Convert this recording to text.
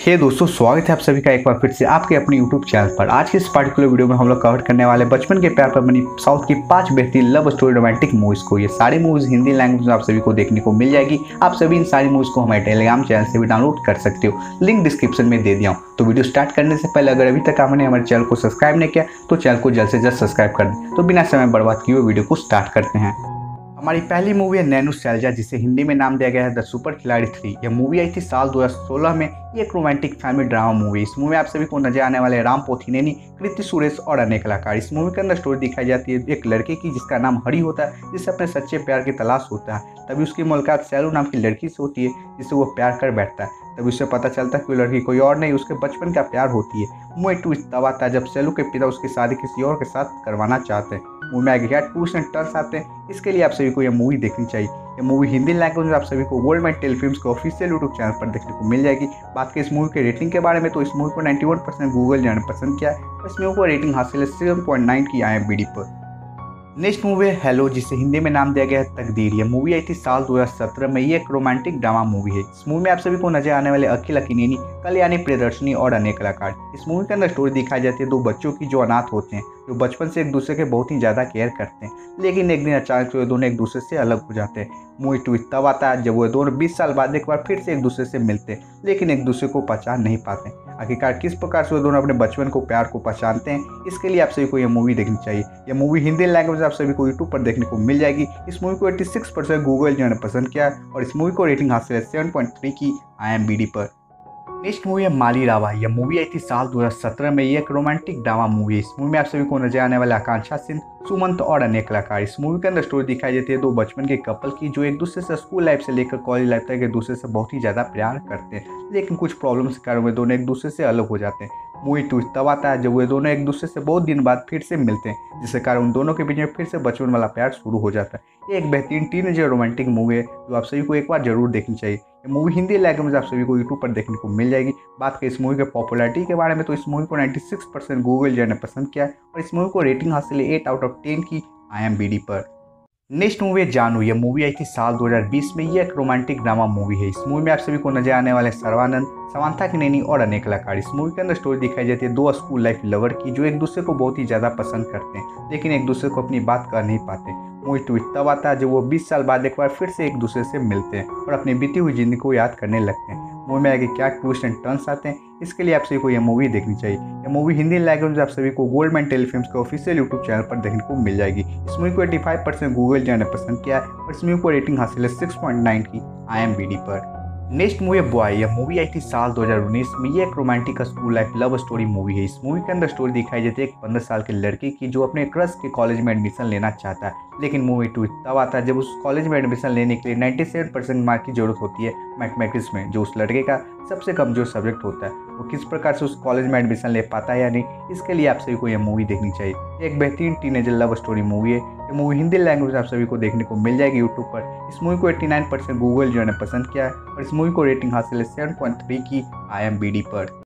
हे दोस्तों, स्वागत है आप सभी का एक बार फिर से आपके अपने YouTube चैनल पर। आज के इस पार्टिकुलर वीडियो में हम लोग कवर करने वाले बचपन के प्यार पर बनी साउथ की 5 बेहतरीन लव स्टोरी रोमांटिक मूवीज को। ये सारी मूवीज हिंदी लैंग्वेज में आप सभी को देखने को मिल जाएगी। आप सभी इन सारी मूवीज को हमारे टेलीग्राम चैनल से भी डाउनलोड कर सकते हो, लिंक डिस्क्रिप्शन में दे दिया हूँ। तो वीडियो स्टार्ट करने से पहले अगर अभी तक आपने हमारे चैनल को सब्सक्राइब नहीं किया तो चैनल को जल्द से जल्द सब्सक्राइब कर दें। तो बिना समय बर्बाद किए वीडियो को स्टार्ट करते हैं। हमारी पहली मूवी है नैनो शैलजा, जिसे हिंदी में नाम दिया गया है द सुपर खिलाड़ी 3। यह मूवी आई थी साल 2016 में। ये एक रोमांटिक फैमिली ड्रामा मूवी। इस मूवी में आप सभी को नजर आने वाले राम पोथिनेनी, कृति सुरेश और अन्य कलाकार। इस मूवी के अंदर स्टोरी दिखाई जाती है एक लड़के की जिसका नाम हरी होता है, जिससे अपने सच्चे प्यार की तलाश होता है। तभी उसकी मुलाकात सैलू नाम की लड़की से होती है, जिससे वो प्यार कर बैठता है। तभी उसे पता चलता है कि वो लड़की कोई और नहीं, उसके बचपन का प्यार होती है। मूवी ट्विस्ट तब आता है जब सैलू के पिता उसकी शादी किसी और के साथ करवाना चाहते हैं। मूवी में आगे क्या ट्विस्ट एंड टर्न्स आते हैं, इसके लिए आप सभी को यह मूवी देखनी चाहिए। ये मूवी हिंदी लैंग्वेज में आप सभी को गोल्ड मेडल टेलीफिल्म्स के ऑफिशियल यूट्यूब चैनल पर देखने को मिल जाएगी। बात की इस मूवी के रेटिंग के बारे में, तो इस मूवी को 91% गूगल ने पसंद किया है। इस मूवी को रेटिंग हासिल है 7.9 की IMDb पर। नेक्स्ट मूवी है हेलो, जिसे हिंदी में नाम दिया गया है तकदीर। यह मूवी आई थी साल 2017 में। ये एक रोमांटिक ड्रामा मूवी है। इस मूवी में आप सभी को नजर आने वाले अखिल अकिनेनी, कल्याणी प्रियदर्शनी और अन्य कलाकार। इस मूवी के अंदर स्टोरी दिखाई जाती है दो बच्चों की जो अनाथ होते हैं, जो बचपन से एक दूसरे के बहुत ही ज़्यादा केयर करते हैं, लेकिन एक दिन अचानक से वे दोनों एक दूसरे से अलग हो जाते हैं। मूवी ट्विस्ट तब आता है जब वो दोनों 20 साल बाद एक बार फिर से एक दूसरे से मिलते हैं, लेकिन एक दूसरे को पहचान नहीं पाते। आखिरकार किस प्रकार से वो दोनों अपने बचपन को प्यार को पहचानते हैं, इसके लिए आप सभी को यह मूवी देखनी चाहिए। यह मूवी हिंदी लैंग्वेज आप सभी को यूट्यूब पर देखने को मिल जाएगी। इस मूवी को 86% गूगल ने पसंद किया और इस मूवी को रेटिंग हासिल है 7.3 की IMDb पर। नेक्स्ट मूवी है माली रावा। यह मूवी आई थी साल 2017 में। ये एक रोमांटिक ड्रामा मूवी है। इस मूवी में आप सभी को नजर आने वाले आकांक्षा सिंह, सुमंत और अन्य कलाकार। इस मूवी के अंदर स्टोरी दिखाई जाती है दो बचपन के कपल की, जो एक दूसरे से स्कूल लाइफ से लेकर कॉलेज लाइफ तक एक दूसरे से बहुत ही ज़्यादा प्यार करते हैं, लेकिन कुछ प्रॉब्लम्स के कारण वे दोनों एक दूसरे से अलग हो जाते हैं। मूवी ट्विस्ट तब आता है जब वे दोनों एक दूसरे से बहुत दिन बाद फिर से मिलते हैं, जिसके कारण उन दोनों के बीच में फिर से बचपन वाला प्यार शुरू हो जाता है। ये एक बेहतरीन टीनेजर रोमांटिक मूवी है जो आप सभी को एक बार जरूर देखनी चाहिए। ये मूवी हिंदी लैंग्वेज में आप सभी को यूट्यूब पर देखने को मिल जाएगी। बात करें इस मूवी के पॉपुलैरिटी के बारे में, तो इस मूवी को 96% गूगल ने पसंद किया है और इस मूवी को रेटिंग हासिल है 8/10 की IMDb पर। नेक्स्ट मूवी है जानू। यह मूवी आई थी साल 2020 में। यह एक रोमांटिक ड्रामा मूवी है। इस मूवी में आप सभी को नजर आने वाले सर्वानंद, समांथा किनेनी और अन्य कलाकार। इस मूवी के अंदर स्टोरी दिखाई जाती है दो स्कूल लाइफ लवर की, जो एक दूसरे को बहुत ही ज़्यादा पसंद करते हैं, लेकिन एक दूसरे को अपनी बात कर नहीं पाते। मूवी ट्विस्ट तब आता है जब वो 20 साल बाद एक बार फिर से एक दूसरे से मिलते हैं और अपनी बीती हुई जिंदगी को याद करने लगते हैं। मूवी में आगे क्या ट्विस्ट एंड टर्न्स आते हैं, इसके लिए आप सभी को यह मूवी देखनी चाहिए। यह मूवी हिंदी लैंग्वेज में आप सभी को गोल्ड मेडल टेलीफिल्म्स के ऑफिशियल यूट्यूब चैनल पर देखने को मिल जाएगी। इस मूवी को 85% गूगल ने पसंद किया है और इस मूवी को रेटिंग हासिल है 6.9 की IMDb पर। नेक्स्ट मूवी है बॉय। यह मूवी आई थी साल 2019 में। ये एक romantic school life love story movie है। इस मूवी के अंदर स्टोरी दिखाई जाती है एक 15 साल के लड़के की, जो अपने क्रश के कॉलेज में एडमिशन लेना चाहता है, लेकिन मूवी ट्विस्ट तब आता है जब उस कॉलेज में एडमिशन लेने के लिए 97% मार्क की जरूरत होती है मैथमेटिक्स में, जो उस लड़के का सबसे कमजोर सब्जेक्ट होता है। वो किस प्रकार से उस कॉलेज में एडमिशन ले पाता है या नहीं, इसके लिए आप सभी को यह मूवी देखनी चाहिए। एक बेहतरीन टीनेजर लव स्टोरी मूवी है। ये मूवी हिंदी लैंग्वेज आप सभी को देखने को मिल जाएगी यूट्यूब पर। इस मूवी को 89% गूगल ने पसंद किया है और इस मूवी को रेटिंग हासिल है 7.3 की IMDb पर।